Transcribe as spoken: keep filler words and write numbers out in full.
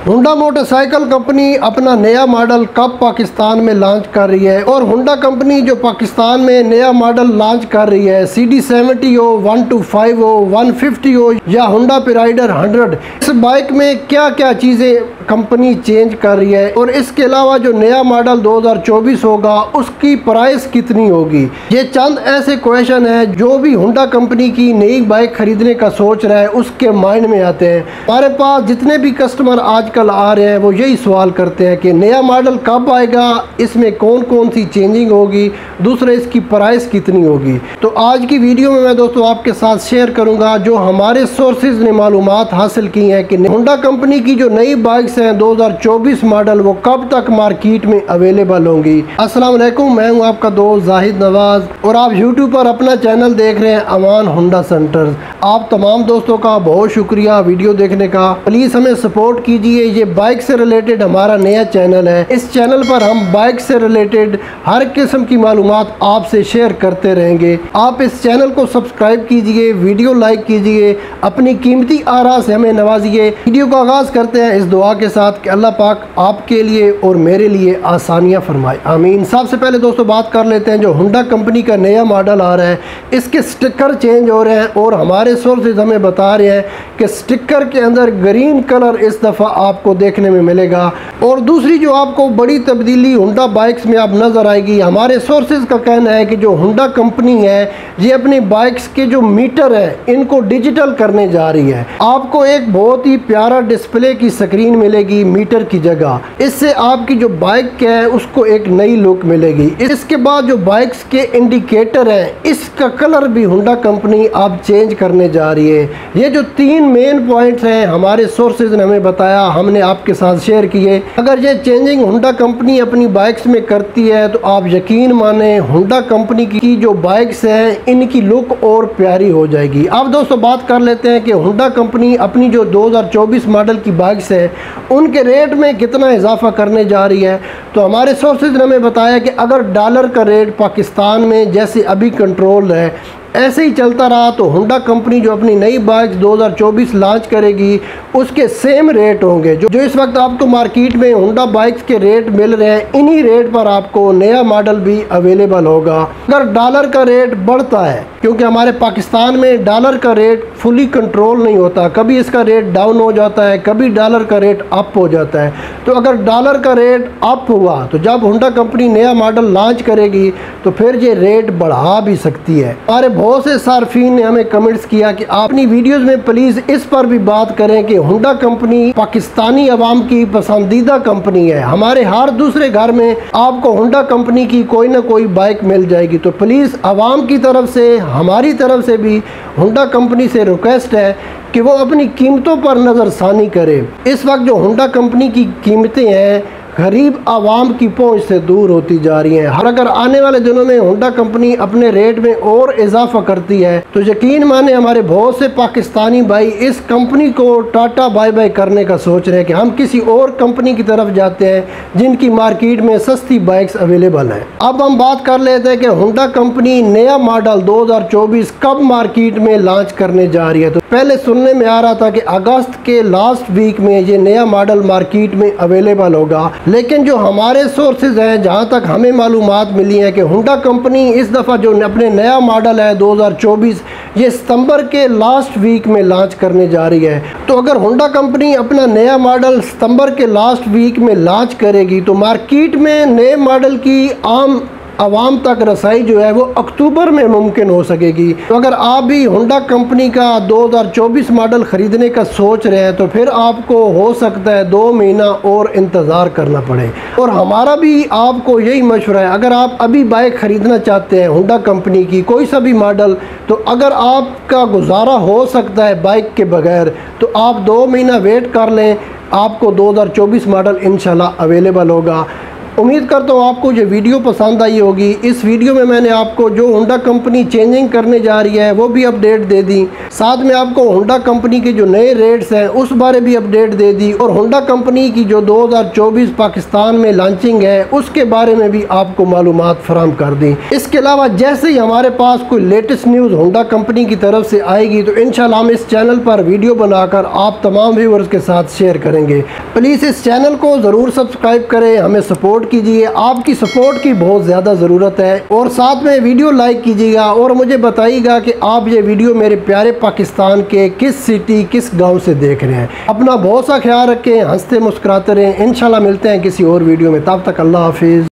Honda motorcycle company अपना नया model कब पाकिस्तान में लॉन्च कर रही है और होंडा कंपनी जो पाकिस्तान में नया मॉडल लॉन्च कर रही है सी डी सेवेंटी हो, वन टू फाइव हो, वन फिफ्टी हो या होंडा राइडर हंड्रेड, इस बाइक में क्या क्या चीज़ें कंपनी चेंज कर रही है और इसके अलावा जो नया मॉडल दो हज़ार चौबीस होगा उसकी प्राइस कितनी होगी। ये चंद ऐसे क्वेश्चन है जो भी होंडा कंपनी की नई बाइक खरीदने का सोच रहा है उसके माइंड में आते हैं। हमारे पास जितने भी कस्टमर आजकल आ रहे हैं वो यही सवाल करते हैं कि नया मॉडल कब आएगा, इसमें कौन कौन सी चेंजिंग होगी, दूसरा इसकी प्राइस कितनी होगी। तो आज की वीडियो में मैं दोस्तों आपके साथ शेयर करूंगा जो हमारे सोर्सेज ने मालूमात हासिल की हैं कि होंडा कंपनी की जो नई बाइक्स हैं दो हज़ार चौबीस मॉडल वो कब तक मार्केट में अवेलेबल होंगी। अस्सलाम वालेकुम, मैं हूं आपका दोस्त जाहिद नवाज और आप यूट्यूब पर अपना चैनल देख रहे हैं अमान होंडा सेंटर। आप तमाम दोस्तों का बहुत शुक्रिया वीडियो देखने का। प्लीज़ हमें सपोर्ट कीजिए। ये बाइक से रिलेटेड हमारा नया चैनल है। इस चैनल पर हम बाइक से रिलेटेड हर किस्म की मालूमात आपसे शेयर करते रहेंगे। आप इस चैनल को सब्सक्राइब कीजिए, वीडियो लाइक कीजिए, अपनी कीमती आरा से हमें नवाजिए। वीडियो का आगाज़ करते हैं इस दुआ के साथ कि अल्लाह पाक आपके लिए और मेरे लिए आसानियाँ फरमाए, आमीन। सबसे पहले दोस्तों बात कर लेते हैं जो होंडा कंपनी का नया मॉडल आ रहा है, इसके स्टिकर चेंज हो रहे हैं और हमारे सोर्सेज हमें बता रहे हैं कि स्टिकर के अंदर ग्रीन कलर इस दफ़ा आपको देखने में मिलेगा। और दूसरी जो आपको बड़ी तब्दीली होंडा बाइक्स में आप नज़र आएगी, हमारे सोर्सेज का कहना है कि जो होंडा कंपनी है ये अपनी बाइक्स के जो मीटर है इनको डिजिटल करने जा रही है। आपको एक बहुत ही प्यारा डिस्प्ले की स्क्रीन मिलेगी मीटर की जगह। इससे आपकी जो बाइक है उसको एक नई लुक मिलेगी। इसके बाद जो बाइक्स के इंडिकेटर है इसका कलर भी होंडा कंपनी अब चेंज करने जा रही है। ये जो तीन मेन पॉइंट्स हैं हमारे सोर्सेज ने हमें बताया, हमने आपके साथ शेयर किए। अगर ये चेंजिंग होंडा कंपनी अपनी बाइक्स में करती है तो आप यकीन माने होंडा कंपनी की जो बाइक्स हैं इनकी लुक और प्यारी हो जाएगी। अब दोस्तों बात कर लेते हैं कि होंडा कंपनी अपनी जो दो हज़ार चौबीस मॉडल की बाइक्स है उनके रेट में कितना इजाफा करने जा रही है। तो हमारे सोर्सेज ने हमें बताया कि अगर डॉलर का रेट पाकिस्तान में जैसे अभी कंट्रोल है ऐसे ही चलता रहा तो होंडा कंपनी जो अपनी नई बाइक दो हज़ार चौबीस लॉन्च करेगी उसके सेम रेट होंगे जो जो इस वक्त आपको मार्केट में होंडा बाइक्स के रेट मिल रहे हैं, इन्हीं रेट पर आपको नया मॉडल भी अवेलेबल होगा। अगर डॉलर का रेट बढ़ता है, क्योंकि हमारे पाकिस्तान में डॉलर का रेट फुली कंट्रोल नहीं होता, कभी इसका रेट डाउन हो जाता है, कभी डॉलर का रेट अप हो जाता है। तो अगर डॉलर का रेट अप हुआ तो जब होंडा कंपनी नया मॉडल लॉन्च करेगी तो फिर ये रेट बढ़ा भी सकती है। हमारे बहुत से सार्फिन ने हमें कमेंट्स किया कि आप अपनी वीडियोस में प्लीज़ इस पर भी बात करें कि होंडा कंपनी पाकिस्तानी अवाम की पसंदीदा कंपनी है। हमारे हर दूसरे घर में आपको होंडा कंपनी की कोई ना कोई बाइक मिल जाएगी। तो प्लीज़ अवाम की तरफ से, हमारी तरफ से भी होंडा कंपनी से रिक्वेस्ट है कि वो अपनी कीमतों पर नज़रसानी करे। इस वक्त जो होंडा कंपनी की कीमतें हैं गरीब आवाम की पहुंच से दूर होती जा रही हैं। हर अगर आने वाले दिनों में होंडा कंपनी अपने रेट में और इजाफा करती है तो यकीन माने हमारे बहुत से पाकिस्तानी भाई इस कंपनी को टाटा बाय बाय करने का सोच रहे हैं कि हम किसी और कंपनी की तरफ जाते हैं जिनकी मार्केट में सस्ती बाइक्स अवेलेबल हैं। अब हम बात कर लेते हैं कि होंडा कंपनी नया मॉडल दो हज़ार चौबीस कब मार्केट में लॉन्च करने जा रही है। तो पहले सुनने में आ रहा था कि अगस्त के लास्ट वीक में ये नया मॉडल मार्केट में अवेलेबल होगा, लेकिन जो हमारे सोर्सेज हैं जहां तक हमें मालूमात मिली है कि होंडा कंपनी इस दफ़ा जो अपने नया मॉडल है दो हज़ार चौबीस ये सितंबर के लास्ट वीक में लॉन्च करने जा रही है। तो अगर होंडा कंपनी अपना नया मॉडल सितंबर के लास्ट वीक में लॉन्च करेगी तो मार्केट में नए मॉडल की आम आवाम तक रसाई जो है वो अक्टूबर में मुमकिन हो सकेगी। तो अगर आप भी होंडा कंपनी का दो हज़ार चौबीस मॉडल ख़रीदने का सोच रहे हैं तो फिर आपको हो सकता है दो महीना और इंतज़ार करना पड़े। और हमारा भी आपको यही मशवरा है, अगर आप अभी बाइक ख़रीदना चाहते हैं होंडा कंपनी की कोई सा भी मॉडल, तो अगर आपका गुजारा हो सकता है बाइक के बगैर तो आप दो महीना वेट कर लें, आपको दो हज़ार चौबीस मॉडल इंशाल्लाह अवेलेबल होगा। उम्मीद करता हूँ आपको ये वीडियो पसंद आई होगी। इस वीडियो में मैंने आपको जो होंडा कंपनी चेंजिंग करने जा रही है वो भी अपडेट दे दी, साथ में आपको होंडा कंपनी के जो नए रेट्स हैं उस बारे भी अपडेट दे दी, और होंडा कंपनी की जो दो हज़ार चौबीस पाकिस्तान में लॉन्चिंग है उसके बारे में भी आपको मालूमात फराहम कर दी। इसके अलावा जैसे ही हमारे पास कोई लेटेस्ट न्यूज़ होंडा कंपनी की तरफ से आएगी तो इंशाल्लाह हम इस चैनल पर वीडियो बनाकर आप तमाम व्यूअर्स के साथ शेयर करेंगे। प्लीज़ इस चैनल को ज़रूर सब्सक्राइब करें, हमें सपोर्ट कीजिए, आपकी सपोर्ट की बहुत ज़्यादा ज़रूरत है। और साथ में वीडियो लाइक कीजिएगा और मुझे बताइएगा कि आप ये वीडियो मेरे प्यारे पाकिस्तान के किस सिटी किस गांव से देख रहे हैं। अपना बहुत सा ख्याल रखें, हंसते मुस्कुराते रहें। इंशाल्लाह मिलते हैं किसी और वीडियो में, तब तक अल्लाह हाफिज़।